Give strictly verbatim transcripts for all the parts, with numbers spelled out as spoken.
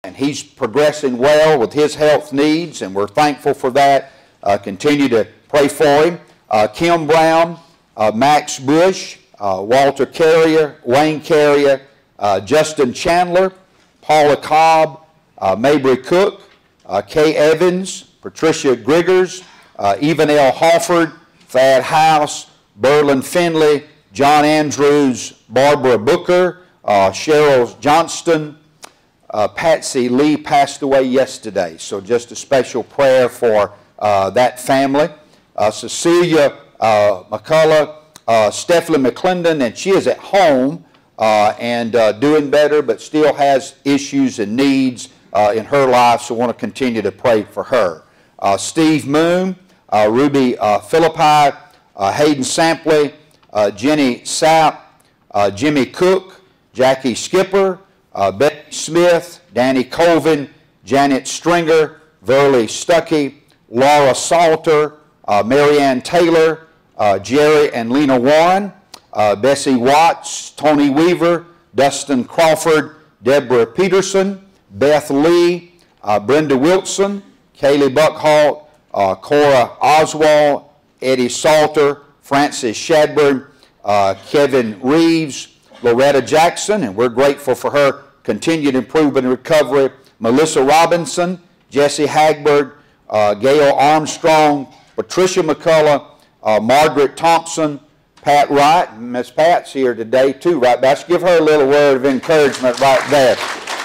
and he's progressing well with his health needs, and we're thankful for that. Uh, continue to pray for him. Uh, Kim Brown, uh, Max Bush, uh, Walter Carrier, Wayne Carrier, uh, Justin Chandler, Paula Cobb, uh, Mabry Cook, uh, Kay Evans, Patricia Griggers, uh, Evan L. Hofford, Thad House, Berlin Finley, John Andrews, Barbara Booker, uh, Cheryl Johnston. Uh, Patsy Lee passed away yesterday, so just a special prayer for uh, that family. Uh, Cecilia uh, McCullough, uh, Stephanie McClendon, and she is at home uh, and uh, doing better, but still has issues and needs uh, in her life, so I want to continue to pray for her. Uh, Steve Moon, uh, Ruby uh, Philippi, uh, Hayden Sampley, uh, Jenny Sapp, uh, Jimmy Cook, Jackie Skipper, uh, Betty Smith, Danny Colvin, Janet Stringer, Verly Stuckey, Laura Salter, uh, Marianne Taylor, uh, Jerry and Lena Warren, uh, Bessie Watts, Tony Weaver, Dustin Crawford, Deborah Peterson, Beth Lee, uh, Brenda Wilson, Kaylee Buckhalt, uh, Cora Oswald, Eddie Salter, Francis Shadburn, uh, Kevin Reeves, Loretta Jackson, and we're grateful for her continued improvement and recovery, Melissa Robinson, Jesse Hagberg, uh, Gail Armstrong, Patricia McCullough, uh, Margaret Thompson, Pat Wright. Miss Pat's here today too, right? Let's give her a little word of encouragement right there.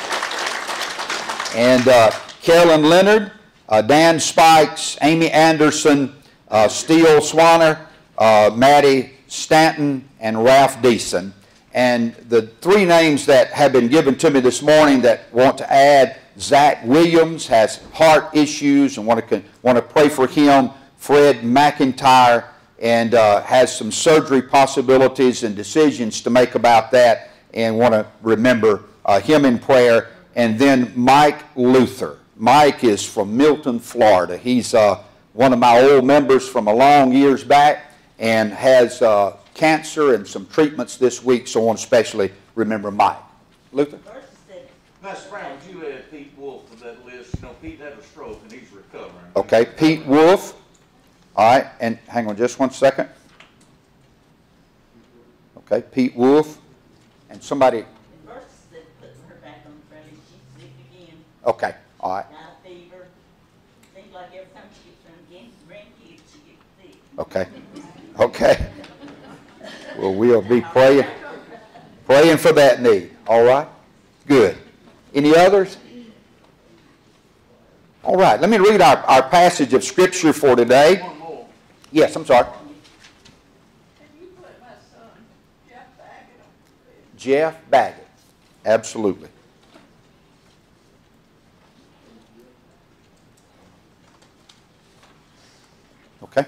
And uh, Carolyn Leonard, uh, Dan Spikes, Amy Anderson, uh, Steele Swanner, uh, Maddie Stanton, and Ralph Deason. And the three names that have been given to me this morning that want to add, Zach Williams has heart issues and want to, want to pray for him. Fred McIntyre, and uh, has some surgery possibilities and decisions to make about that, and want to remember uh, him in prayer. And then Mike Luther. Mike is from Milton, Florida. He's uh, one of my old members from a long years back and has uh, cancer and some treatments this week, so I want to especially remember Mike. Luther? Mister Brown, would you add Pete Wolf to that list? You know, Pete had a stroke and he's recovering. Okay, Pete Wolf. All right, and hang on just one second. Okay, Pete Wolf. And somebody. Okay, all right. Okay, okay. Well, we'll be praying, praying for that need. All right, good. Any others? All right, let me read our, our passage of Scripture for today. One more. Yes, I'm sorry. Can you put my son, Jeff Baggett, on the list? Jeff Baggett, absolutely. Okay.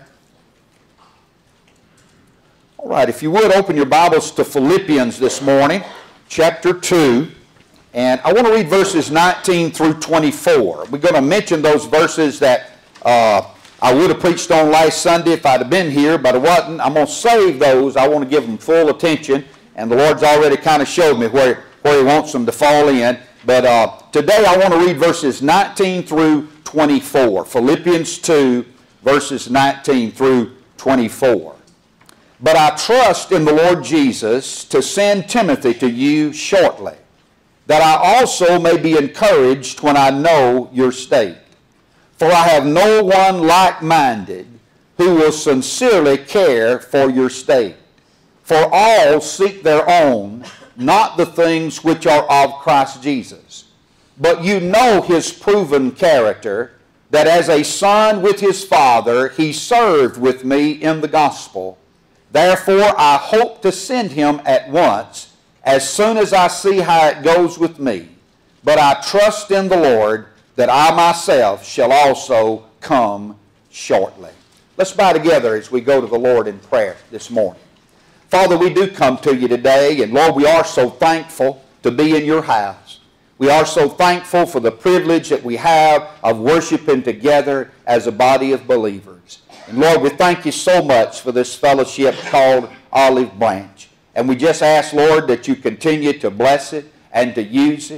All right, if you would open your Bibles to Philippians this morning, chapter two. And I want to read verses nineteen through twenty-four. We're going to mention those verses that uh, I would have preached on last Sunday if I'd have been here, but I wasn't. I'm going to save those. I want to give them full attention. And the Lord's already kind of showed me where, where He wants them to fall in. But uh, today I want to read verses nineteen through twenty-four. Philippians two, verses nineteen through twenty-four. But I trust in the Lord Jesus to send Timothy to you shortly, that I also may be encouraged when I know your state. For I have no one like-minded who will sincerely care for your state. For all seek their own, not the things which are of Christ Jesus. But you know his proven character, that as a son with his father, he served with me in the gospel. Therefore I hope to send him at once, as soon as I see how it goes with me. But I trust in the Lord that I myself shall also come shortly. Let's bow together as we go to the Lord in prayer this morning. Father, we do come to you today, and Lord, we are so thankful to be in your house. We are so thankful for the privilege that we have of worshiping together as a body of believers. And Lord, we thank you so much for this fellowship called Olive Branch. And we just ask, Lord, that you continue to bless it and to use it.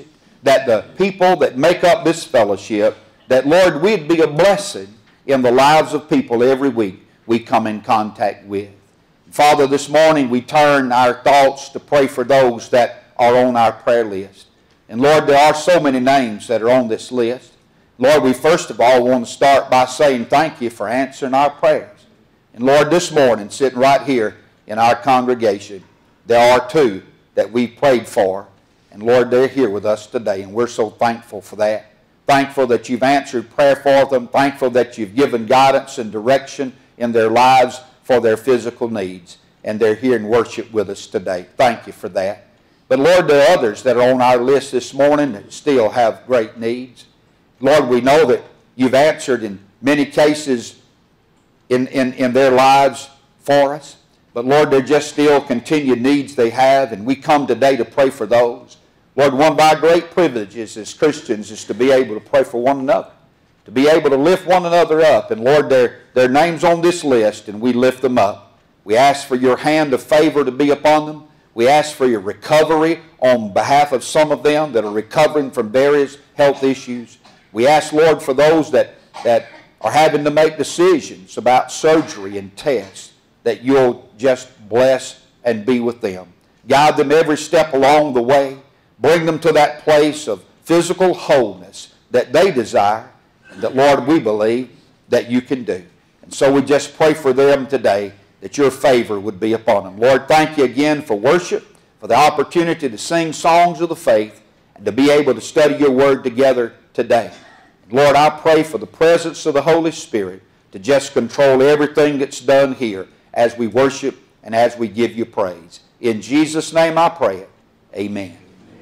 that the people that make up this fellowship, that, Lord, we'd be a blessing in the lives of people every week we come in contact with. Father, this morning we turn our thoughts to pray for those that are on our prayer list. And Lord, there are so many names that are on this list. Lord, we first of all want to start by saying thank you for answering our prayers. And Lord, this morning, sitting right here in our congregation, there are two that we prayed for. And Lord, they're here with us today, and we're so thankful for that. Thankful that you've answered prayer for them. Thankful that you've given guidance and direction in their lives for their physical needs. And they're here in worship with us today. Thank you for that. But Lord, there are others that are on our list this morning that still have great needs. Lord, we know that you've answered in many cases in, in, in their lives for us. But Lord, there just still continued needs they have, and we come today to pray for those. Lord, one of our great privileges as Christians is to be able to pray for one another, to be able to lift one another up. And Lord, their, their names on this list, and we lift them up. We ask for your hand of favor to be upon them. We ask for your recovery on behalf of some of them that are recovering from various health issues. We ask, Lord, for those that, that are having to make decisions about surgery and tests, that you'll just bless and be with them. Guide them every step along the way. Bring them to that place of physical wholeness that they desire, and that, Lord, we believe that you can do. And so we just pray for them today, that your favor would be upon them. Lord, thank you again for worship, for the opportunity to sing songs of the faith, and to be able to study your word together today. Lord, I pray for the presence of the Holy Spirit to just control everything that's done here as we worship and as we give you praise. In Jesus' name I pray it. Amen.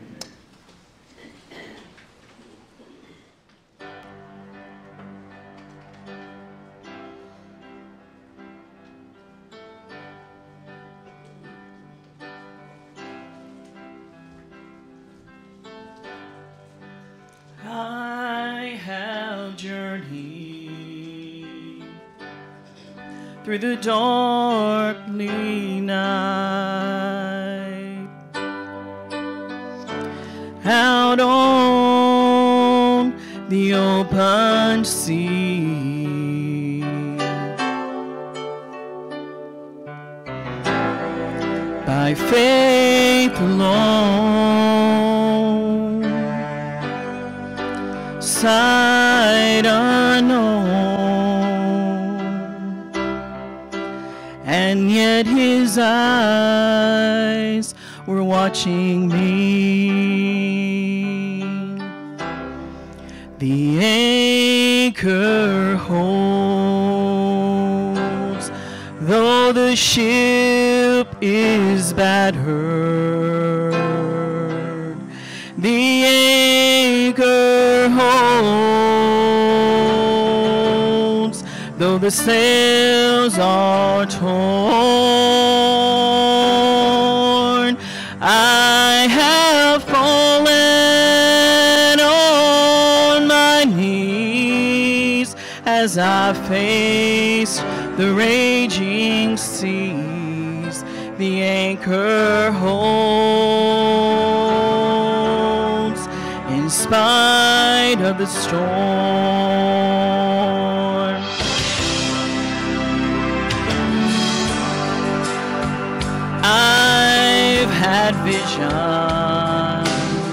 I have journeyed through the darkly night, out on the open sea. By faith alone, sight unknown, and yet his eyes were watching me. The anchor holds, though the ship is battered. The anchor holds, though the sails are torn. I have fallen on my knees as I face the raging seas. The anchor holds in spite of the storm. I've had visions,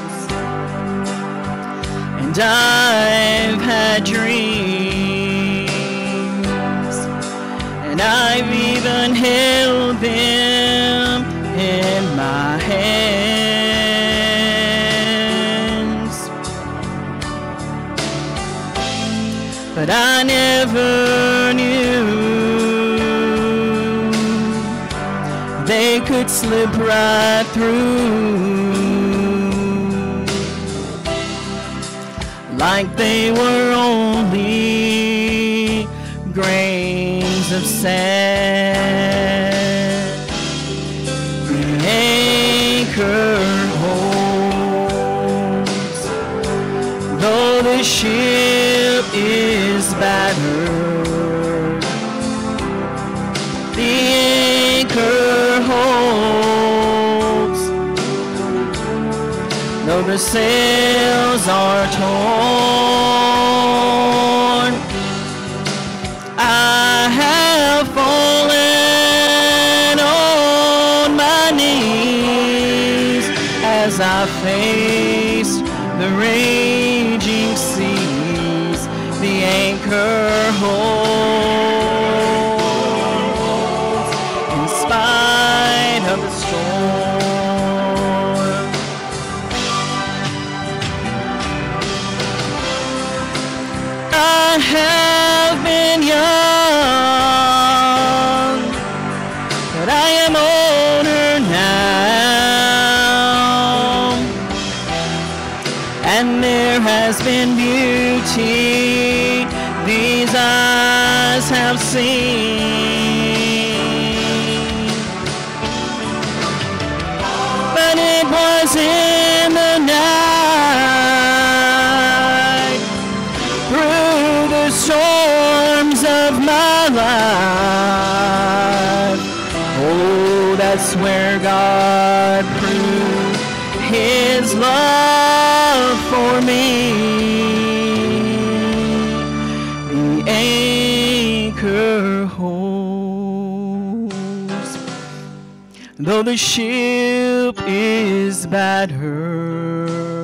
and I've had dreams, and I've even held them in my hands, but I never knew they could slip right through, like they were only grains of sand. The anchor holds, though the ship is battered. The anchor holds, though the sails are torn. I have fallen on my knees as I faced the raging seas. The anchor holds in spite of the storm. I have been young, but I am older now, and there has been beauty these eyes have seen, but it was in the night, through the storms of my life. Oh, that's where God proved His love for me. The anchor holds, though the ship is battered.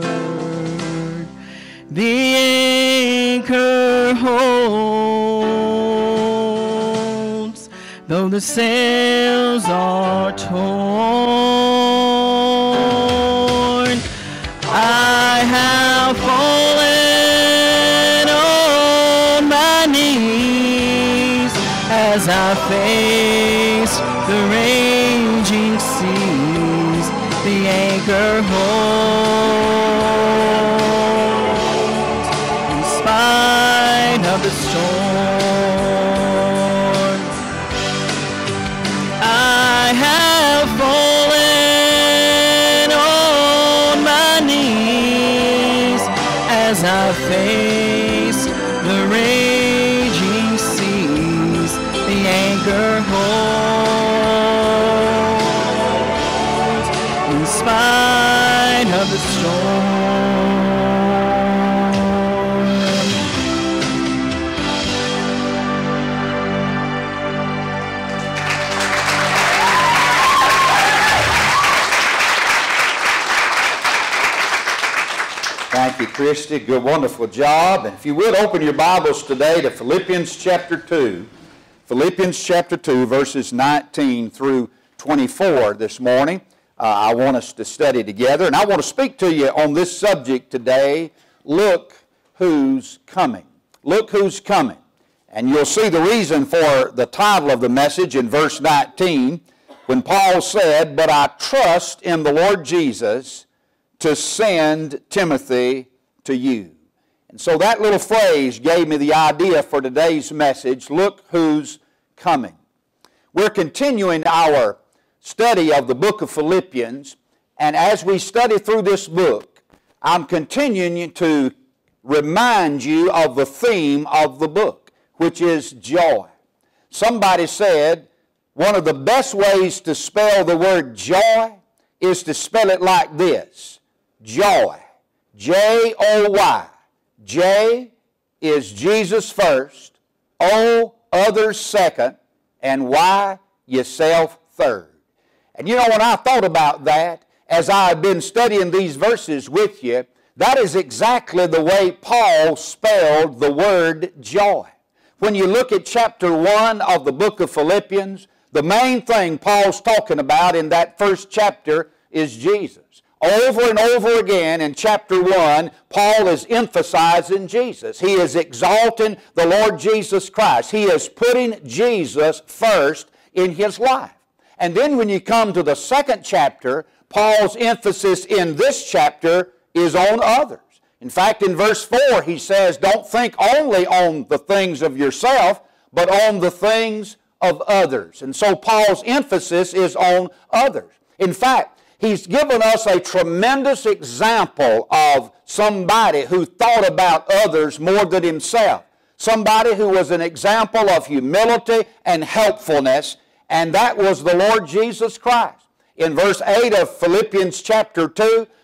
The anchor holds, though the sails are torn. I have fallen on my knees as I face the raging seas. The anchor holds in spite of the storm. I have fallen on my knees as I face the raging seas. The anchor holds in spite of the storm. Thank you, Christy. Good, wonderful job. And if you would, open your Bibles today to Philippians chapter two. Philippians chapter two, verses nineteen through twenty-four this morning. Uh, I want us to study together. And I want to speak to you on this subject today. Look who's coming. Look who's coming. And you'll see the reason for the title of the message in verse nineteen, when Paul said, "But I trust in the Lord Jesus to send Timothy to you." And so that little phrase gave me the idea for today's message, look who's coming. We're continuing our study of the book of Philippians, and as we study through this book, I'm continuing to remind you of the theme of the book, which is joy. Somebody said one of the best ways to spell the word joy is to spell it like this. Joy. J O Y. J is Jesus first, O others second, and Y yourself third. And you know, when I thought about that, as I've been studying these verses with you, that is exactly the way Paul spelled the word joy. When you look at chapter one of the book of Philippians, the main thing Paul's talking about in that first chapter is Jesus. Over and over again in chapter one, Paul is emphasizing Jesus. He is exalting the Lord Jesus Christ. He is putting Jesus first in his life. And then when you come to the second chapter, Paul's emphasis in this chapter is on others. In fact, in verse four, he says, don't think only on the things of yourself, but on the things of others. And so Paul's emphasis is on others. In fact, he's given us a tremendous example of somebody who thought about others more than himself. Somebody who was an example of humility and helpfulness, and that was the Lord Jesus Christ. In verse eight of Philippians chapter two,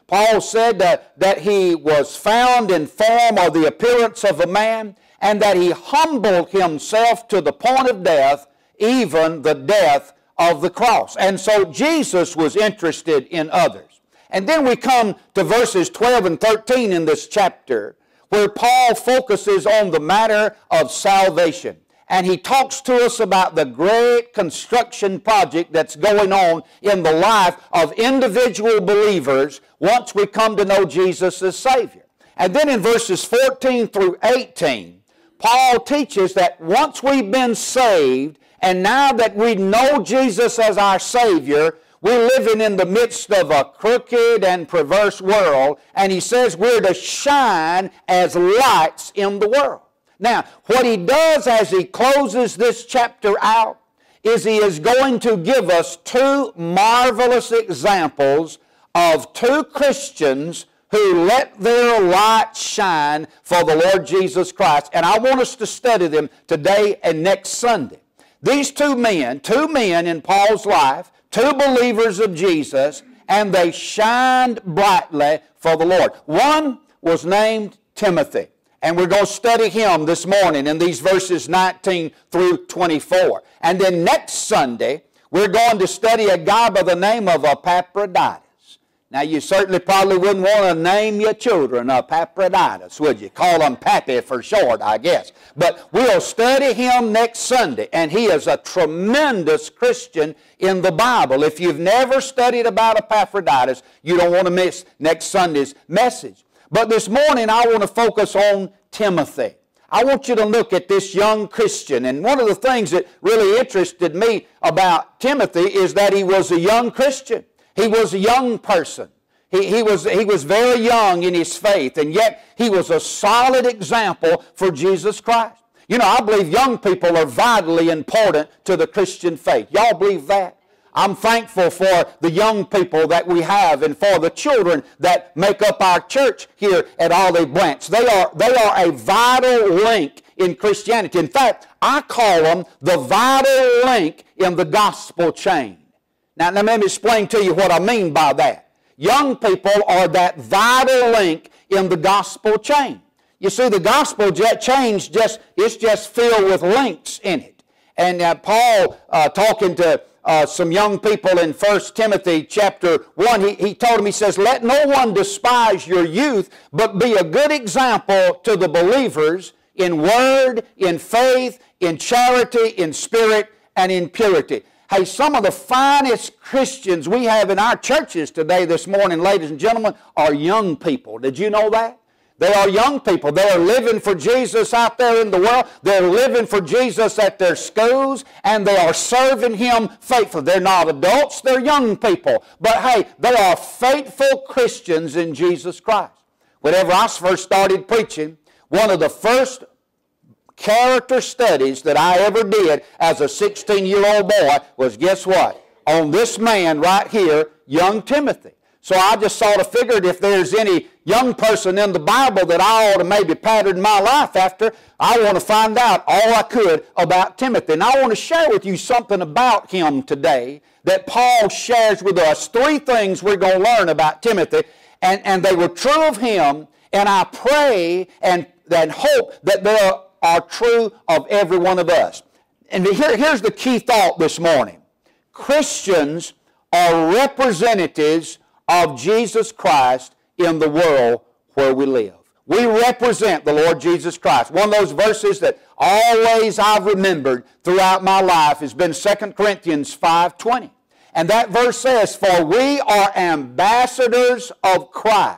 Paul said that, that he was found in form or the appearance of a man, and that he humbled himself to the point of death, even the death of the cross. And so Jesus was interested in others. And then we come to verses twelve and thirteen in this chapter, where Paul focuses on the matter of salvation. And he talks to us about the great construction project that's going on in the life of individual believers once we come to know Jesus as Savior. And then in verses fourteen through eighteen, Paul teaches that once we've been saved, and now that we know Jesus as our Savior, we're living in the midst of a crooked and perverse world, and he says we're to shine as lights in the world. Now, what he does as he closes this chapter out is he is going to give us two marvelous examples of two Christians who let their light shine for the Lord Jesus Christ. And I want us to study them today and next Sunday. These two men, two men in Paul's life, two believers of Jesus, and they shined brightly for the Lord. One was named Timothy, and we're going to study him this morning in these verses nineteen through twenty-four. And then next Sunday, we're going to study a guy by the name of Epaphroditus. Now, you certainly probably wouldn't want to name your children Epaphroditus, would you? Call them Pappy for short, I guess. But we'll study him next Sunday, and he is a tremendous Christian in the Bible. If you've never studied about Epaphroditus, you don't want to miss next Sunday's message. But this morning, I want to focus on Timothy. I want you to look at this young Christian, and one of the things that really interested me about Timothy is that he was a young Christian. He was a young person. He, he, was, he was very young in his faith, and yet he was a solid example for Jesus Christ. You know, I believe young people are vitally important to the Christian faith. Y'all believe that? I'm thankful for the young people that we have and for the children that make up our church here at Olive Branch. They are, they are a vital link in Christianity. In fact, I call them the vital link in the gospel chain. Now, let me explain to you what I mean by that. Young people are that vital link in the gospel chain. You see, the gospel chain just, it's just filled with links in it. And uh, Paul, uh, talking to uh, some young people in First Timothy chapter one, he, he told them, he says, let no one despise your youth, but be a good example to the believers in word, in faith, in charity, in spirit, and in purity. Hey, some of the finest Christians we have in our churches today, this morning, ladies and gentlemen, are young people. Did you know that? They are young people. They are living for Jesus out there in the world. They're living for Jesus at their schools, and they are serving Him faithfully. They're not adults, they're young people. But hey, they are faithful Christians in Jesus Christ. Whenever I first started preaching, one of the first character studies that I ever did as a sixteen-year-old boy was, guess what? On this man right here, young Timothy. So I just sort of figured if there's any young person in the Bible that I ought to maybe pattern my life after, I want to find out all I could about Timothy. And I want to share with you something about him today that Paul shares with us. Three things we're going to learn about Timothy, and, and they were true of him, and I pray and, and hope that they are, are true of every one of us. And here, here's the key thought this morning. Christians are representatives of Jesus Christ in the world where we live. We represent the Lord Jesus Christ. One of those verses that always I've remembered throughout my life has been Second Corinthians five twenty. And that verse says, for we are ambassadors of Christ.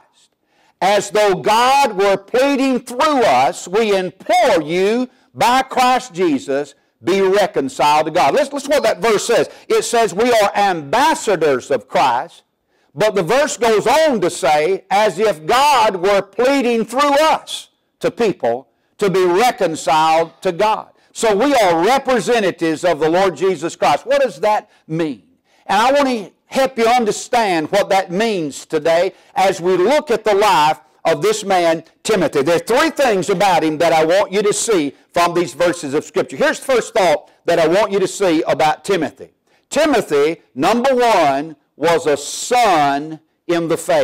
As though God were pleading through us, we implore you by Christ Jesus, be reconciled to God. Listen, listen what that verse says. It says we are ambassadors of Christ. But the verse goes on to say, as if God were pleading through us to people to be reconciled to God. So we are representatives of the Lord Jesus Christ. What does that mean? And I want to help you understand what that means today as we look at the life of this man, Timothy. There are three things about him that I want you to see from these verses of Scripture. Here's the first thought that I want you to see about Timothy. Timothy, number one, was a son in the faith.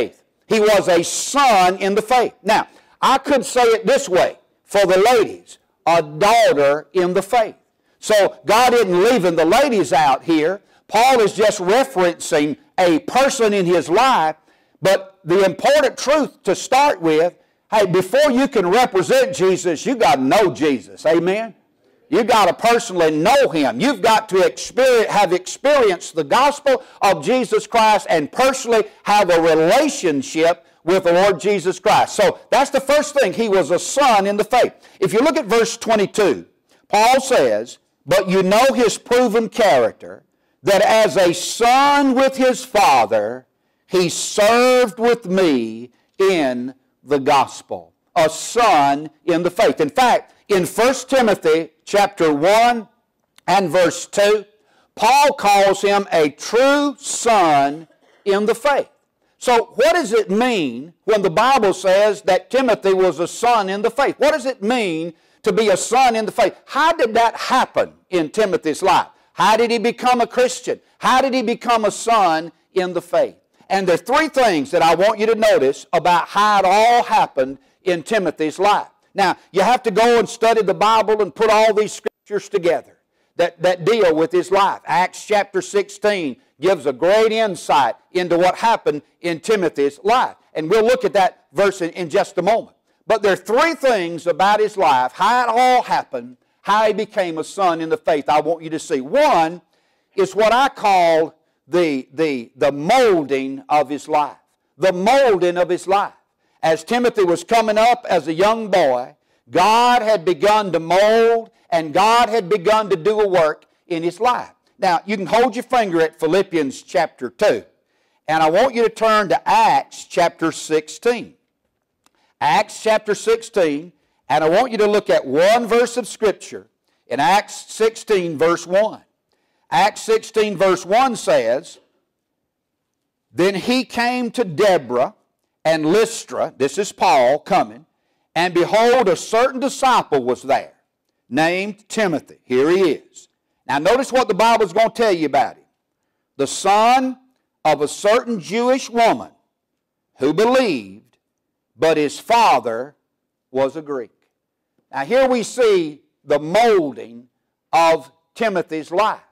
He was a son in the faith. Now, I could say it this way for the ladies, a daughter in the faith. So God isn't leaving the ladies out here. Paul is just referencing a person in his life, but the important truth to start with, hey, before you can represent Jesus, you've got to know Jesus. Amen? You've got to personally know Him. You've got to experience, have experienced the gospel of Jesus Christ and personally have a relationship with the Lord Jesus Christ. So that's the first thing. He was a son in the faith. If you look at verse twenty-two, Paul says, "But you know his proven character, that as a son with his father, he served with me in the gospel." A son in the faith. In fact, in First Timothy chapter one and verse two, Paul calls him a true son in the faith. So what does it mean when the Bible says that Timothy was a son in the faith? What does it mean to be a son in the faith? How did that happen in Timothy's life? How did he become a Christian? How did he become a son in the faith? And there are three things that I want you to notice about how it all happened in Timothy's life. Now, you have to go and study the Bible and put all these scriptures together that, that deal with his life. Acts chapter sixteen gives a great insight into what happened in Timothy's life. And we'll look at that verse in, in just a moment. But there are three things about his life, how it all happened, how he became a son in the faith I want you to see. One is what I call the, the, the molding of his life. The molding of his life. As Timothy was coming up as a young boy, God had begun to mold and God had begun to do a work in his life. Now, you can hold your finger at Philippians chapter two. And I want you to turn to Acts chapter sixteen. Acts chapter sixteen, and I want you to look at one verse of Scripture in Acts sixteen verse one. Acts sixteen verse one says, "Then he came to Deborah and Lystra," this is Paul coming, "and behold, a certain disciple was there, named Timothy." Here he is. Now notice what the Bible is going to tell you about him. "The son of a certain Jewish woman who believed, but his father was a Greek." Now here we see the molding of Timothy's life.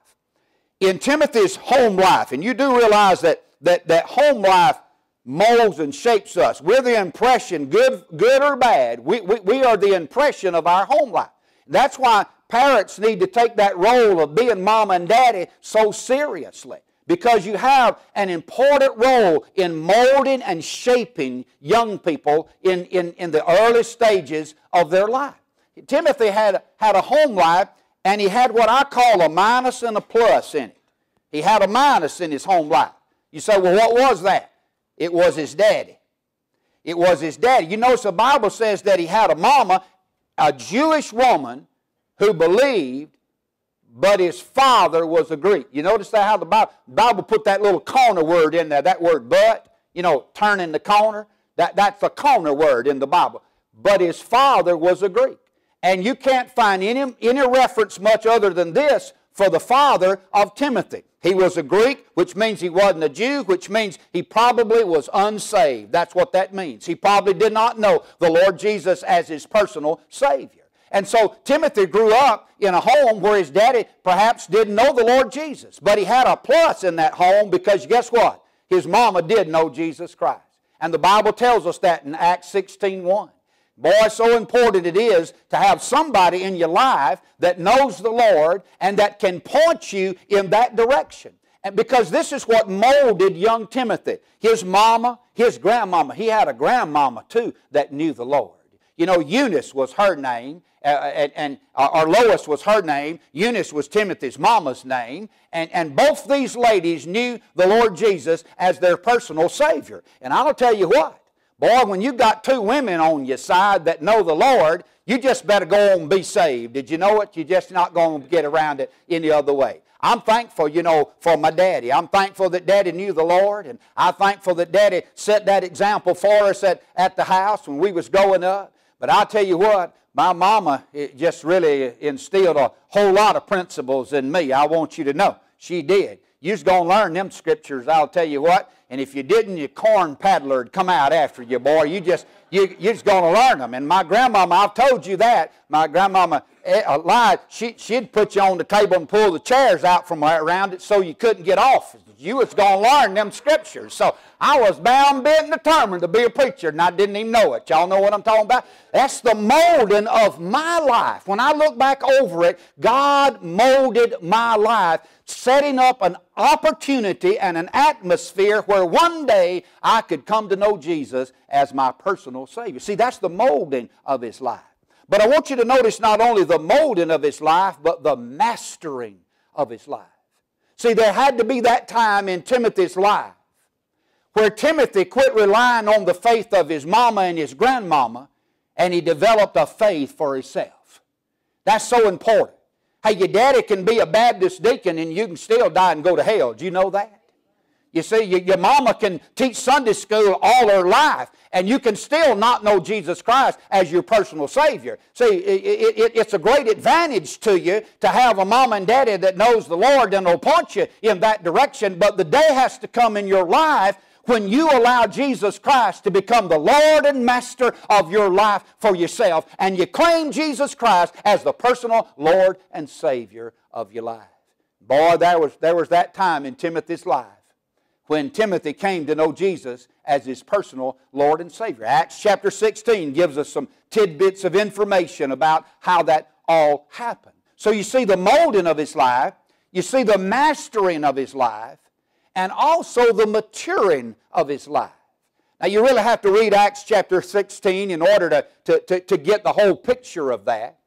In Timothy's home life, and you do realize that, that, that home life molds and shapes us. We're the impression, good, good or bad, we, we, we are the impression of our home life. That's why parents need to take that role of being mom and daddy so seriously, because you have an important role in molding and shaping young people in, in, in the early stages of their life. Timothy had, had a home life, and he had what I call a minus and a plus in it. He had a minus in his home life. You say, well, what was that? It was his daddy. It was his daddy. You notice the Bible says that he had a mama, a Jewish woman who believed, but his father was a Greek. You notice that how the Bible, Bible put that little corner word in there, that word but, you know, turning the corner. That, that's a corner word in the Bible. But his father was a Greek. And you can't find any, any reference much other than this for the father of Timothy. He was a Greek, which means he wasn't a Jew, which means he probably was unsaved. That's what that means. He probably did not know the Lord Jesus as his personal Savior. And so Timothy grew up in a home where his daddy perhaps didn't know the Lord Jesus. But he had a plus in that home because guess what? His mama did know Jesus Christ. And the Bible tells us that in Acts sixteen one. Boy, so important it is to have somebody in your life that knows the Lord and that can point you in that direction. And because this is what molded young Timothy. His mama, his grandmama. He had a grandmama too that knew the Lord. You know, Eunice was her name, uh, and, and uh, or Lois was her name. Eunice was Timothy's mama's name. And, and both these ladies knew the Lord Jesus as their personal Savior. And I'll tell you what. Boy, when you've got two women on your side that know the Lord, you just better go on and be saved. Did you know it? You're just not going to get around it any other way. I'm thankful, you know, for my daddy. I'm thankful that Daddy knew the Lord, and I'm thankful that Daddy set that example for us at, at the house when we was growing up. But I'll tell you what, my mama it just really instilled a whole lot of principles in me. I want you to know. She did. You're going to learn them scriptures, I'll tell you what. And if you didn't, your corn paddler would come out after you, boy. You just, you, you're just going to learn them. And my grandmama, I've told you that. My grandmama uh, lied. She, she'd put you on the table and pull the chairs out from around it so you couldn't get off. You was going to learn them scriptures. So I was bound, bent, and determined to be a preacher, and I didn't even know it. Y'all know what I'm talking about? That's the molding of my life. When I look back over it, God molded my life, setting up an opportunity and an atmosphere where one day I could come to know Jesus as my personal Savior. See, that's the molding of His life. But I want you to notice not only the molding of His life, but the mastering of His life. See, there had to be that time in Timothy's life where Timothy quit relying on the faith of his mama and his grandmama, and he developed a faith for himself. That's so important. Hey, your daddy can be a Baptist deacon and you can still die and go to hell. Do you know that? You see, your mama can teach Sunday school all her life, and you can still not know Jesus Christ as your personal Savior. See, it, it, it's a great advantage to you to have a mama and daddy that knows the Lord and will point you in that direction, but the day has to come in your life when you allow Jesus Christ to become the Lord and Master of your life for yourself, and you claim Jesus Christ as the personal Lord and Savior of your life. Boy, there was, there was that time in Timothy's life when Timothy came to know Jesus as his personal Lord and Savior. Acts chapter sixteen gives us some tidbits of information about how that all happened. So you see the molding of his life, you see the mastering of his life, and also the maturing of his life. Now you really have to read Acts chapter sixteen in order to, to, to, to get the whole picture of that.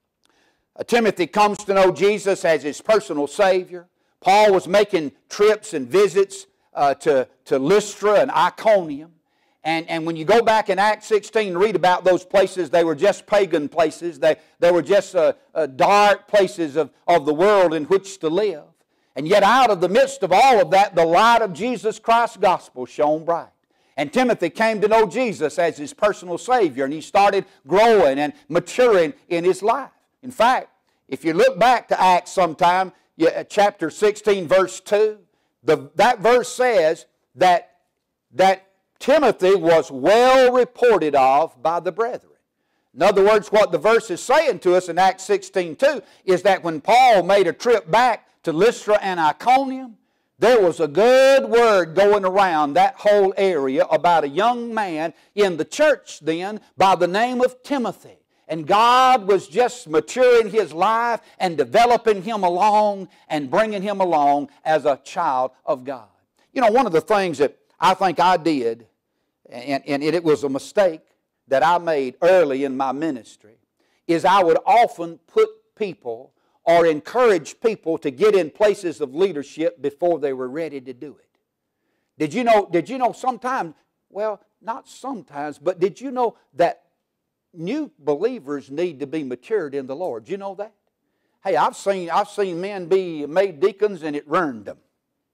Uh, Timothy comes to know Jesus as his personal Savior. Paul was making trips and visits Uh, to, to Lystra and Iconium. And, and when you go back in Acts sixteen and read about those places, they were just pagan places. They, they were just uh, uh, dark places of, of the world in which to live. And yet out of the midst of all of that, the light of Jesus Christ's gospel shone bright. And Timothy came to know Jesus as his personal Savior, and he started growing and maturing in his life. In fact, if you look back to Acts sometime, you, uh, chapter sixteen, verse two, The, that verse says that, that Timothy was well reported of by the brethren. In other words, what the verse is saying to us in Acts sixteen two is that when Paul made a trip back to Lystra and Iconium, there was a good word going around that whole area about a young man in the church then by the name of Timothy. And God was just maturing his life and developing him along and bringing him along as a child of God. You know, one of the things that I think I did, and, and it was a mistake that I made early in my ministry, is I would often put people or encourage people to get in places of leadership before they were ready to do it. Did you know, did you know sometimes, well, not sometimes, but did you know that new believers need to be matured in the Lord? Do you know that? Hey, I've seen, I've seen men be made deacons and it ruined them.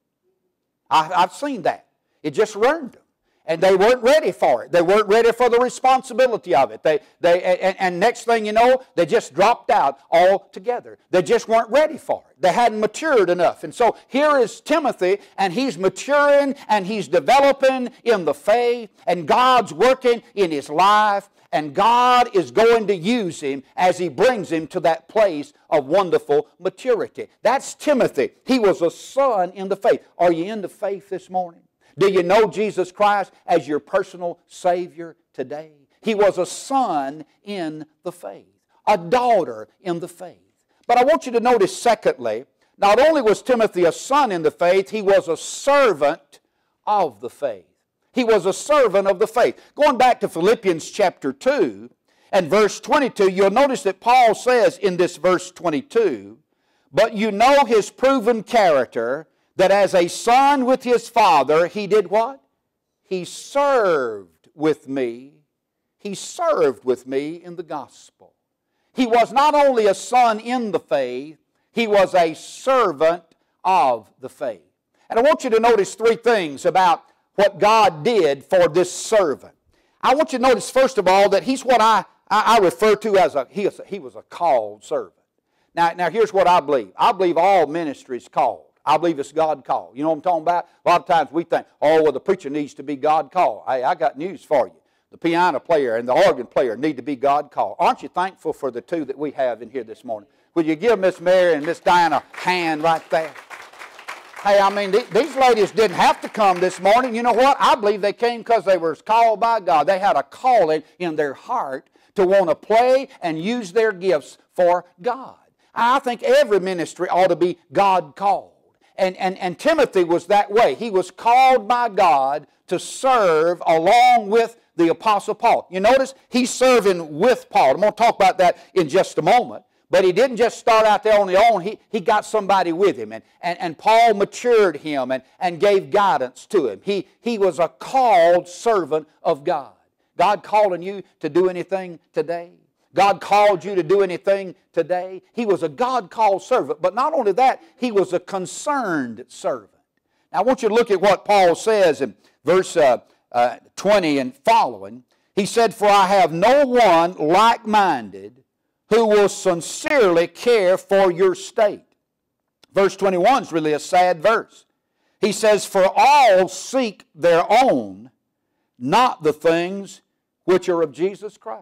I, I've seen that. It just ruined them. And they weren't ready for it. They weren't ready for the responsibility of it. They, they, and, and next thing you know, they just dropped out altogether. They just weren't ready for it. They hadn't matured enough. And so here is Timothy, and he's maturing, and he's developing in the faith, and God's working in his life, and God is going to use him as he brings him to that place of wonderful maturity. That's Timothy. He was a son in the faith. Are you in the faith this morning? Do you know Jesus Christ as your personal Savior today? He was a son in the faith, a daughter in the faith. But I want you to notice, secondly, not only was Timothy a son in the faith, he was a servant of the faith. He was a servant of the faith. Going back to Philippians chapter two and verse twenty-two, you'll notice that Paul says in this verse twenty-two, "But you know his proven character, that as a son with his father, he did what? He served with me. He served with me in the gospel." He was not only a son in the faith, he was a servant of the faith. And I want you to notice three things about what God did for this servant. I want you to notice, first of all, that he's what I, I, I refer to as a he, is a, he was a called servant. Now, now, here's what I believe. I believe all ministry is called. I believe it's God called. You know what I'm talking about? A lot of times we think, oh, well, the preacher needs to be God called. Hey, I got news for you. The piano player and the organ player need to be God called. Aren't you thankful for the two that we have in here this morning? Would you give Miss Mary and Miss Diana a hand right there? Hey, I mean, th these ladies didn't have to come this morning. You know what? I believe they came because they were called by God. They had a calling in their heart to want to play and use their gifts for God. I think every ministry ought to be God called. And, and, and Timothy was that way. He was called by God to serve along with the Apostle Paul. You notice he's serving with Paul. I'm going to talk about that in just a moment. But he didn't just start out there on his own. He, he got somebody with him. And, and, and Paul matured him and, and gave guidance to him. He, he was a called servant of God. God calling you to do anything today? God called you to do anything today? He was a God-called servant. But not only that, he was a concerned servant. Now I want you to look at what Paul says in verse uh, uh, twenty and following. He said, "For I have no one like-minded who will sincerely care for your state." Verse twenty-one is really a sad verse. He says, "For all seek their own, not the things which are of Jesus Christ."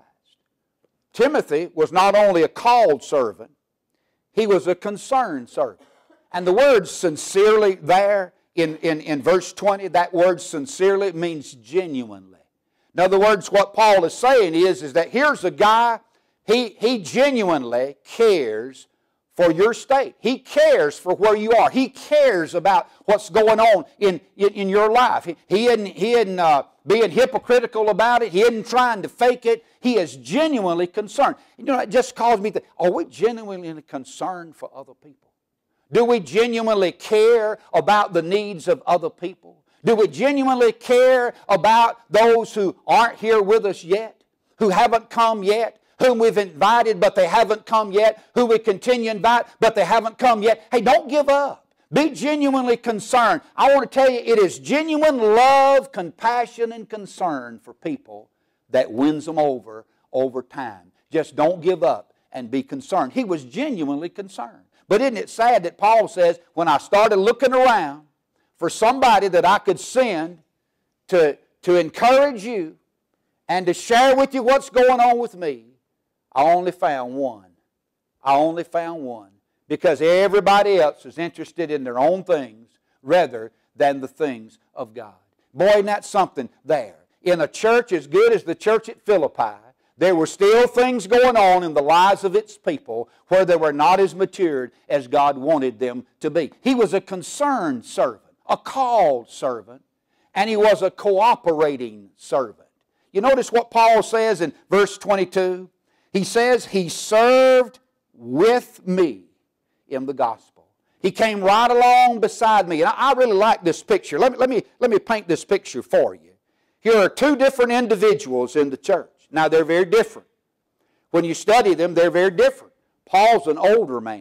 Timothy was not only a called servant, he was a concerned servant. And the word sincerely there in, in, in verse twenty, that word sincerely means genuinely. In other words, what Paul is saying is, is that here's a guy, he, he genuinely cares for your state. He cares for where you are. He cares about what's going on in, in, in your life. He, he isn't, he isn't uh, being hypocritical about it. He isn't trying to fake it. He is genuinely concerned. You know, it just caused me to, are we genuinely concerned for other people? Do we genuinely care about the needs of other people? Do we genuinely care about those who aren't here with us yet, who haven't come yet, whom we've invited but they haven't come yet, who we continue to invite but they haven't come yet? Hey, don't give up. Be genuinely concerned. I want to tell you, it is genuine love, compassion, and concern for people that wins them over over time. Just don't give up and be concerned. He was genuinely concerned. But isn't it sad that Paul says, when I started looking around for somebody that I could send to, to encourage you and to share with you what's going on with me, I only found one. I only found one. Because everybody else is interested in their own things rather than the things of God. Boy, isn't that something there. In a church as good as the church at Philippi, there were still things going on in the lives of its people where they were not as matured as God wanted them to be. He was a concerned servant, a called servant, and he was a cooperating servant. You notice what Paul says in verse twenty-two? He says, he served with me in the gospel. He came right along beside me. And I, I really like this picture. Let me, let, me, let me paint this picture for you. Here are two different individuals in the church. Now, they're very different. When you study them, they're very different. Paul's an older man.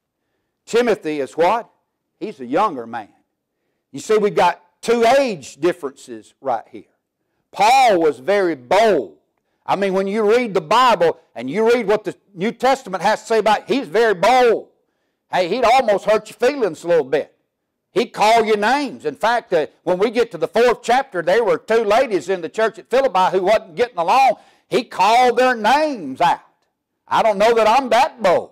Timothy is what? He's a younger man. You see, we've got two age differences right here. Paul was very bold. I mean, when you read the Bible and you read what the New Testament has to say about it, he's very bold. Hey, he'd almost hurt your feelings a little bit. He'd call you names. In fact, uh, when we get to the fourth chapter, there were two ladies in the church at Philippi who wasn't getting along. He called their names out. I don't know that I'm that bold.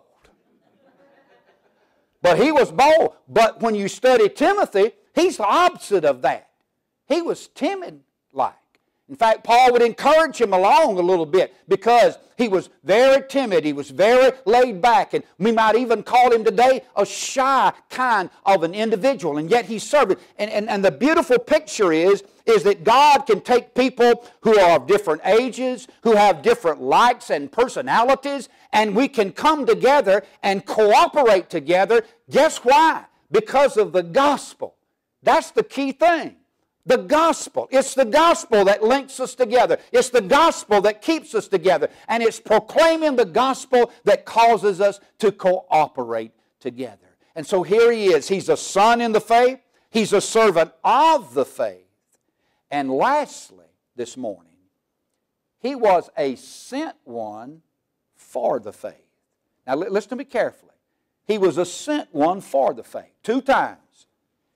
But he was bold. But when you study Timothy, he's the opposite of that. He was timid-like. In fact, Paul would encourage him along a little bit because he was very timid. He was very laid back. And we might even call him today a shy kind of an individual. And yet he served. And, and, and the beautiful picture is, is that God can take people who are of different ages, who have different likes and personalities, and we can come together and cooperate together. Guess why? Because of the gospel. That's the key thing. The gospel. It's the gospel that links us together. It's the gospel that keeps us together. And it's proclaiming the gospel that causes us to cooperate together. And so here he is. He's a son in the faith. He's a servant of the faith. And lastly, this morning, he was a sent one for the faith. Now listen to me carefully. He was a sent one for the faith. Two times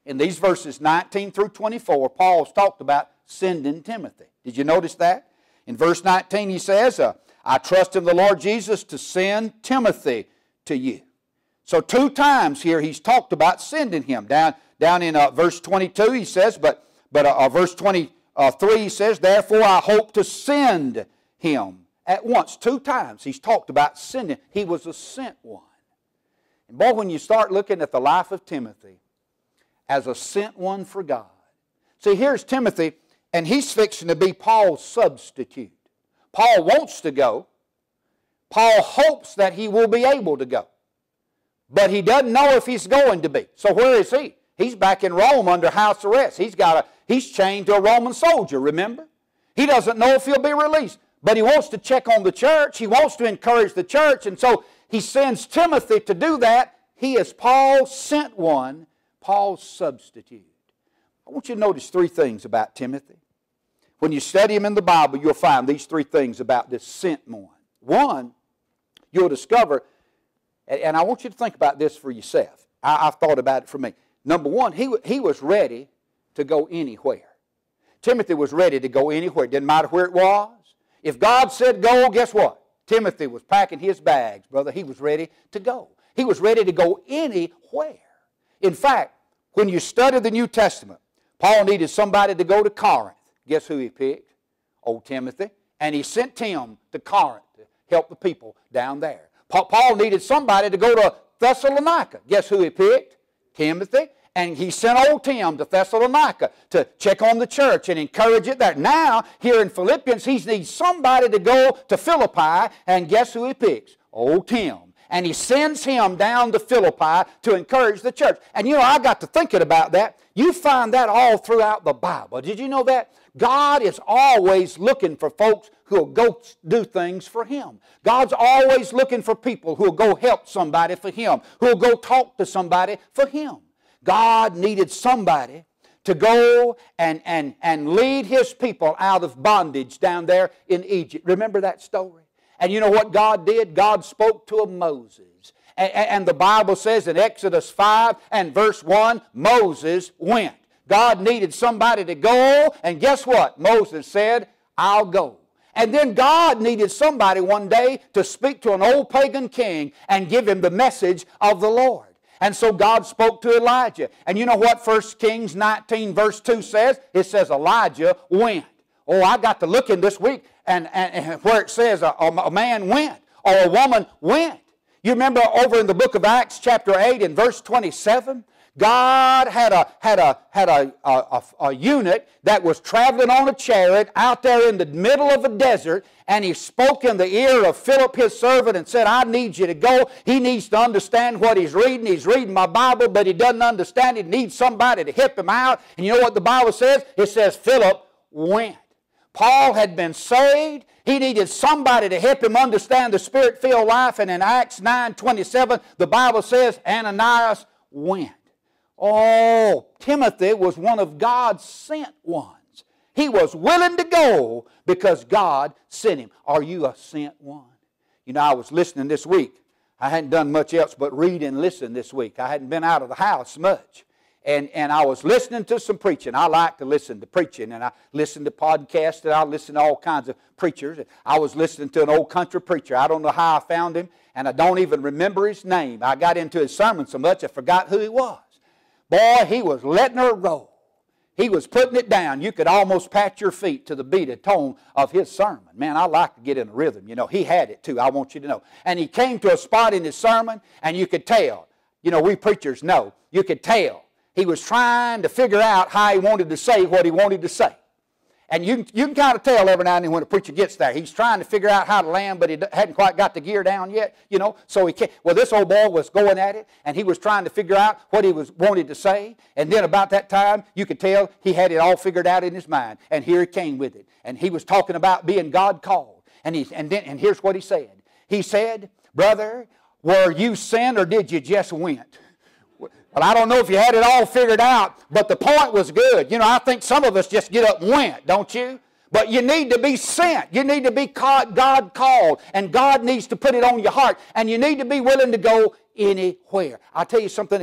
in these verses nineteen through twenty-four, Paul's talked about sending Timothy. Did you notice that? In verse nineteen he says, uh, I trust in the Lord Jesus to send Timothy to you. So two times here he's talked about sending him. Down, down in uh, verse twenty-two he says, but, but uh, uh, verse twenty-three he says, therefore I hope to send him at once. Two times he's talked about sending. He was a sent one. And boy, when you start looking at the life of Timothy as a sent one for God. See, here's Timothy, and he's fixing to be Paul's substitute. Paul wants to go. Paul hopes that he will be able to go. But he doesn't know if he's going to be. So where is he? He's back in Rome under house arrest. He's got a, he's chained to a Roman soldier, remember? He doesn't know if he'll be released. But he wants to check on the church. He wants to encourage the church. And so he sends Timothy to do that. He is Paul's sent one, Paul's substitute. I want you to notice three things about Timothy. When you study him in the Bible, you'll find these three things about this sent one. One, you'll discover, and I want you to think about this for yourself. I, I've thought about it for me. Number one, he, he was ready to go anywhere. Timothy was ready to go anywhere. It didn't matter where it was. If God said go, guess what? Timothy was packing his bags, brother. He was ready to go. He was ready to go anywhere. In fact, when you study the New Testament, Paul needed somebody to go to Corinth. Guess who he picked? Old Timothy. And he sent him to Corinth to help the people down there. Paul needed somebody to go to Thessalonica. Guess who he picked? Timothy. And he sent old Tim to Thessalonica to check on the church and encourage it there. Now, here in Philippians, he needs somebody to go to Philippi. And guess who he picks? Old Tim. And he sends him down to Philippi to encourage the church. And you know, I got to thinking about that. You find that all throughout the Bible. Did you know that? God is always looking for folks who will go do things for Him. God's always looking for people who will go help somebody for Him, who will go talk to somebody for Him. God needed somebody to go and, and, and lead His people out of bondage down there in Egypt. Remember that story? And you know what God did? God spoke to Moses. And, and the Bible says in Exodus five and verse one, Moses went. God needed somebody to go, and guess what? Moses said, I'll go. And then God needed somebody one day to speak to an old pagan king and give him the message of the Lord. And so God spoke to Elijah. And you know what First Kings nineteen verse two says? It says Elijah went. Oh, I got to look in this week and, and, and where it says a, a man went or a woman went. You remember over in the book of Acts chapter eight and verse twenty-seven? God had a, had a, had a, a, a, a eunuch that was traveling on a chariot out there in the middle of a desert, and he spoke in the ear of Philip, his servant, and said, I need you to go. He needs to understand what he's reading. He's reading my Bible, but he doesn't understand it. He needs somebody to help him out. And you know what the Bible says? It says Philip went. Paul had been saved. He needed somebody to help him understand the Spirit-filled life. And in Acts nine twenty-seven, the Bible says Ananias went. Oh, Timothy was one of God's sent ones. He was willing to go because God sent him. Are you a sent one? You know, I was listening this week. I hadn't done much else but read and listen this week. I hadn't been out of the house much. And, and I was listening to some preaching. I like to listen to preaching, and I listen to podcasts, and I listen to all kinds of preachers. I was listening to an old country preacher. I don't know how I found him, and I don't even remember his name. I got into his sermon so much I forgot who he was. Boy, he was letting her roll. He was putting it down. You could almost pat your feet to the beat and tone of his sermon. Man, I like to get in a rhythm. You know, he had it too, I want you to know. And he came to a spot in his sermon, and you could tell. You know, we preachers know. You could tell. He was trying to figure out how he wanted to say what he wanted to say. And you, you can kind of tell every now and then when a preacher gets there. He's trying to figure out how to land, but he hadn't quite got the gear down yet, you know. So he can't. Well, this old boy was going at it, and he was trying to figure out what he was wanted to say. And then about that time, you could tell he had it all figured out in his mind. And here he came with it. And he was talking about being God called. And, he, and, then, and here's what he said. He said, brother, were you sent or did you just went? Well, I don't know if you had it all figured out, but the point was good. You know, I think some of us just get up and went, don't you? But you need to be sent. You need to be God called, and God needs to put it on your heart, and you need to be willing to go anywhere. I'll tell you something else.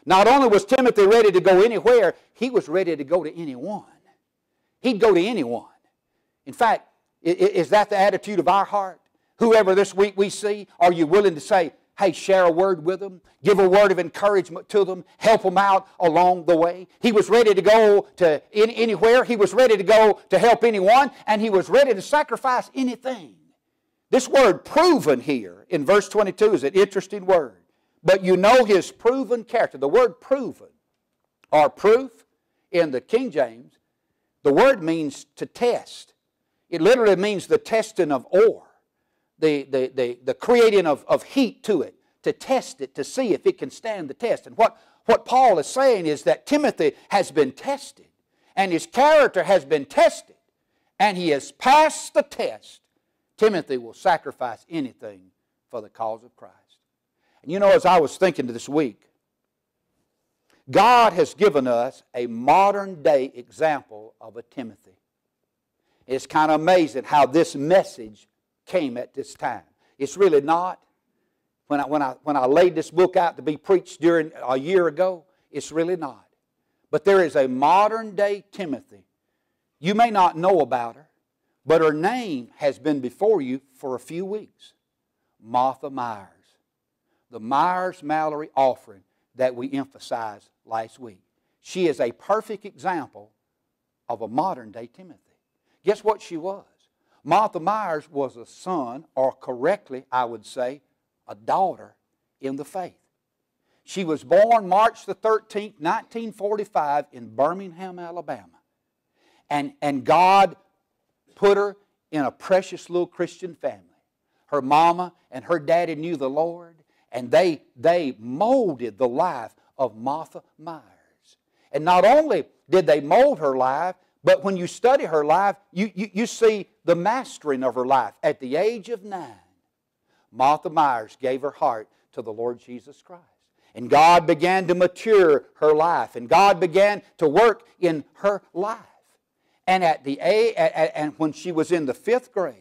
Not only was Timothy ready to go anywhere, he was ready to go to anyone. He'd go to anyone. In fact, is that the attitude of our heart? Whoever this week we see, are you willing to say, hey, share a word with them, give a word of encouragement to them, help them out along the way? He was ready to go to anywhere. He was ready to go to help anyone, and he was ready to sacrifice anything. This word proven here in verse twenty-two is an interesting word. But you know his proven character. The word proven or proof in the King James, the word means to test. It literally means the testing of ore, the, the, the, the creating of, of heat to it, to test it, to see if it can stand the test. And what, what Paul is saying is that Timothy has been tested, and his character has been tested, and he has passed the test. Timothy will sacrifice anything for the cause of Christ. And you know, as I was thinking this week, God has given us a modern day example of a Timothy. It's kind of amazing how this message came at this time. It's really not. When I, when I, when I laid this book out to be preached during a year ago, it's really not. But there is a modern day Timothy. You may not know about her, but her name has been before you for a few weeks. Martha Myers. The Myers-Mallory offering that we emphasized last week. She is a perfect example of a modern-day Timothy. Guess what she was? Martha Myers was a son, or correctly, I would say, a daughter in the faith. She was born March the thirteenth, nineteen forty-five in Birmingham, Alabama. And, and God put her in a precious little Christian family. Her mama and her daddy knew the Lord. And they, they molded the life of Martha Myers. And not only did they mold her life, but when you study her life, you, you, you see the mastering of her life. At the age of nine, Martha Myers gave her heart to the Lord Jesus Christ. And God began to mature her life. And God began to work in her life. And, at the, and when she was in the fifth grade,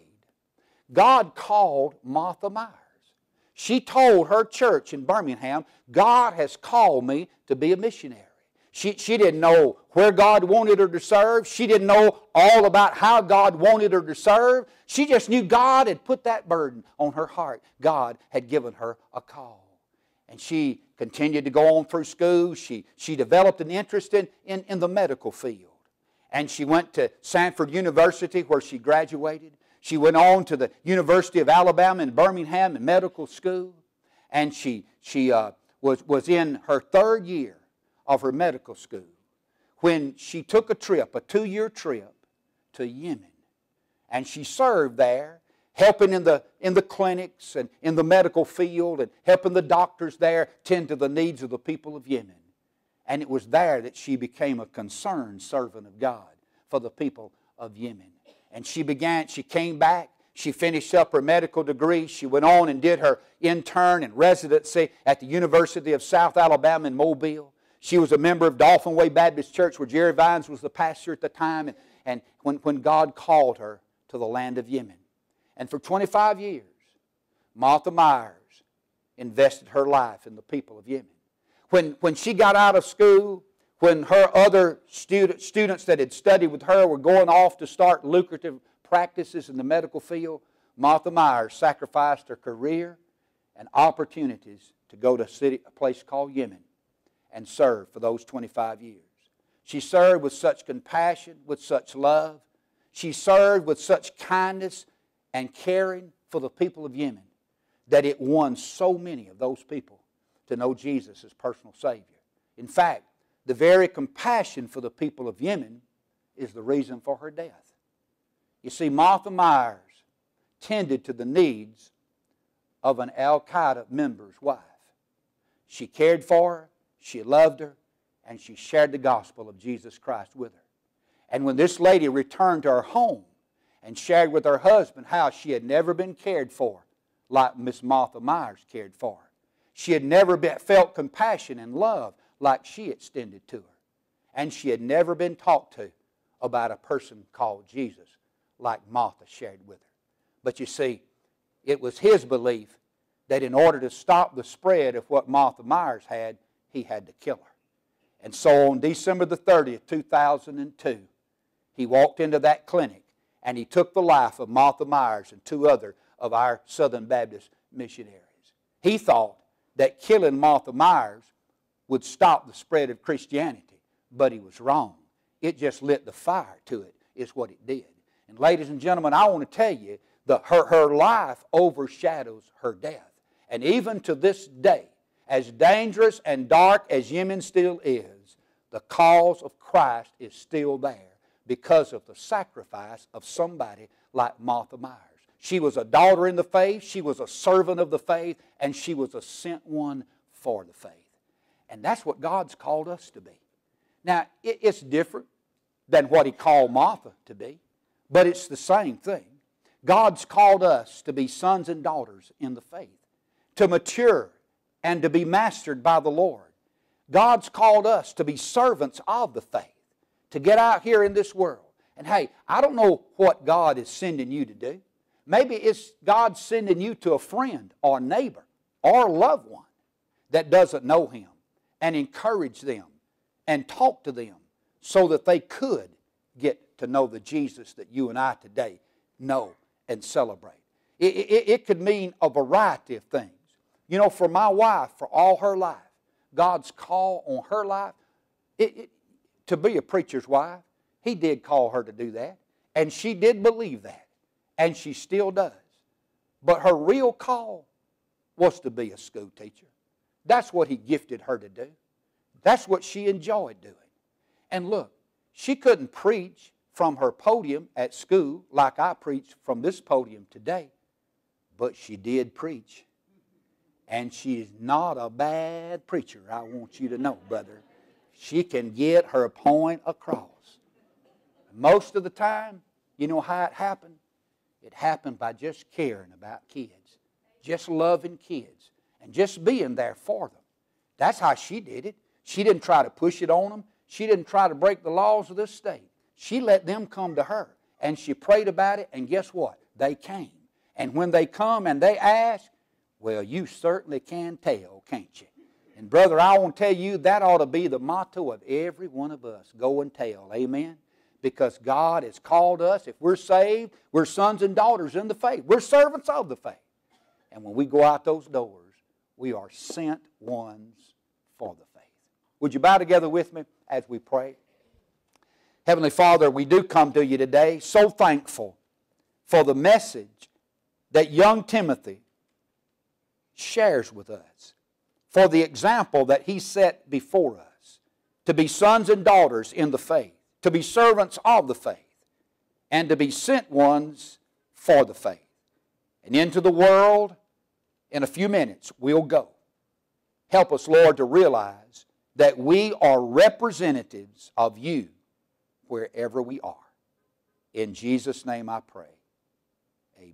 God called Martha Myers. She told her church in Birmingham, God has called me to be a missionary. She, she didn't know where God wanted her to serve. She didn't know all about how God wanted her to serve. She just knew God had put that burden on her heart. God had given her a call. And she continued to go on through school. She, she developed an interest in, in, in the medical field. And she went to Sanford University where she graduated. She went on to the University of Alabama in Birmingham in medical school. And she, she uh, was, was in her third year of her medical school when she took a trip, a two-year trip to Yemen. And she served there, helping in the, in the clinics and in the medical field and helping the doctors there tend to the needs of the people of Yemen. And it was there that she became a concerned servant of God for the people of Yemen. And she began, she came back, she finished up her medical degree, she went on and did her intern and residency at the University of South Alabama in Mobile. She was a member of Dolphin Way Baptist Church where Jerry Vines was the pastor at the time, and, and when, when God called her to the land of Yemen. And for twenty-five years, Martha Myers invested her life in the people of Yemen. When, when she got out of school, when her other student, students that had studied with her were going off to start lucrative practices in the medical field, Martha Myers sacrificed her career and opportunities to go to a, city, a place called Yemen and serve for those twenty-five years. She served with such compassion, with such love. She served with such kindness and caring for the people of Yemen that it won so many of those people to know Jesus as personal Savior. In fact, the very compassion for the people of Yemen is the reason for her death. You see, Martha Myers tended to the needs of an Al-Qaeda member's wife. She cared for her, she loved her, and she shared the gospel of Jesus Christ with her. And when this lady returned to her home and shared with her husband how she had never been cared for like Miss Martha Myers cared for her, she had never been, felt compassion and love like she extended to her. And she had never been talked to about a person called Jesus like Martha shared with her. But you see, it was his belief that in order to stop the spread of what Martha Myers had, he had to kill her. And so on December the thirtieth, two thousand two, he walked into that clinic and he took the life of Martha Myers and two other of our Southern Baptist missionaries. He thought that killing Martha Myers would stop the spread of Christianity, but he was wrong. It just lit the fire to it, is what it did. And ladies and gentlemen, I want to tell you that her, her life overshadows her death. And even to this day, as dangerous and dark as Yemen still is, the cause of Christ is still there because of the sacrifice of somebody like Martha Myers. She was a daughter in the faith, she was a servant of the faith, and she was a sent one for the faith. And that's what God's called us to be. Now, it, it's different than what He called Martha to be, but it's the same thing. God's called us to be sons and daughters in the faith, to mature and to be mastered by the Lord. God's called us to be servants of the faith, to get out here in this world. And hey, I don't know what God is sending you to do. Maybe it's God sending you to a friend or neighbor or a loved one that doesn't know Him, and encourage them and talk to them so that they could get to know the Jesus that you and I today know and celebrate. It, it, it could mean a variety of things. You know, for my wife, for all her life, God's call on her life, it, it, to be a preacher's wife, He did call her to do that, and she did believe that, and she still does. But her real call was to be a school teacher. That's what He gifted her to do. That's what she enjoyed doing. And look, she couldn't preach from her podium at school like I preach from this podium today, but she did preach. And she is not a bad preacher, I want you to know, brother. She can get her point across. Most of the time, you know how it happened? It happened by just caring about kids, just loving kids, and just being there for them. That's how she did it. She didn't try to push it on them. She didn't try to break the laws of this state. She let them come to her, and she prayed about it, and guess what? They came. And when they come and they ask, well, you certainly can tell, can't you? And brother, I want to tell you, that ought to be the motto of every one of us. Go and tell, amen? Because God has called us. If we're saved, we're sons and daughters in the faith. We're servants of the faith. And when we go out those doors, we are sent ones for the faith. Would you bow together with me as we pray? Heavenly Father, we do come to you today so thankful for the message that young Timothy shares with us, for the example that he set before us, to be sons and daughters in the faith, to be servants of the faith, and to be sent ones for the faith. And into the world, in a few minutes, we'll go. Help us, Lord, to realize that we are representatives of you wherever we are. In Jesus' name I pray. Amen.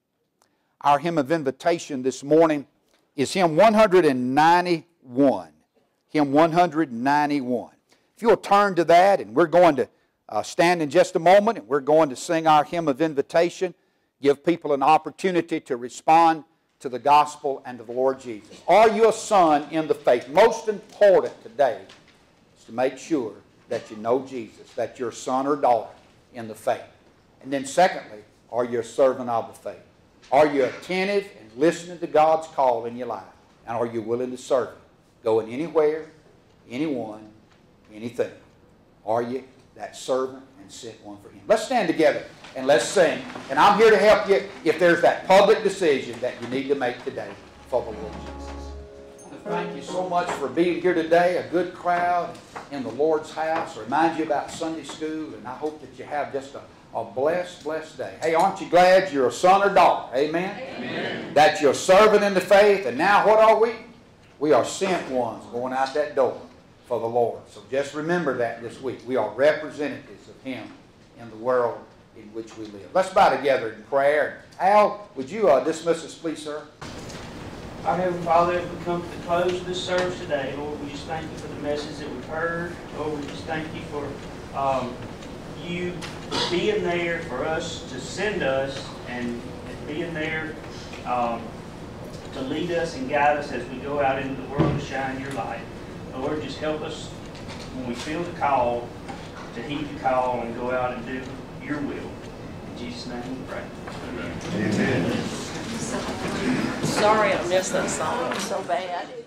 Our hymn of invitation this morning is hymn one ninety-one. Hymn one ninety-one. If you'll turn to that, and we're going to uh, stand in just a moment, and we're going to sing our hymn of invitation, give people an opportunity to respond to the gospel and to the Lord Jesus. Are you a son in the faith? Most important today is to make sure that you know Jesus, that you're a son or daughter in the faith. And then secondly, are you a servant of the faith? Are you attentive and listening to God's call in your life? And are you willing to serve Him? Going anywhere, anyone, anything. Are you that servant and sent one for Him? Let's stand together and let's sing. And I'm here to help you if there's that public decision that you need to make today for the Lord Jesus. I want to thank you so much for being here today. A good crowd in the Lord's house. Remind you about Sunday school, and I hope that you have just a, a blessed, blessed day. Hey, aren't you glad you're a son or daughter? Amen? Amen. That you're a servant in the faith, and now what are we? We are sent ones going out that door for the Lord. So just remember that this week. We are representatives of Him in the world in which we live. Let's bow together in prayer. Al, would you uh, dismiss us, please, sir? Our Heavenly Father, as we come to the close of this service today, Lord, we just thank you for the message that we've heard. Lord, we just thank you for um, you being there for us to send us and, and being there um, to lead us and guide us as we go out into the world to shine your light. Lord, just help us when we feel the call to heed the call and go out and do your will. In Jesus' name we pray. Amen. Sorry I missed that song so bad.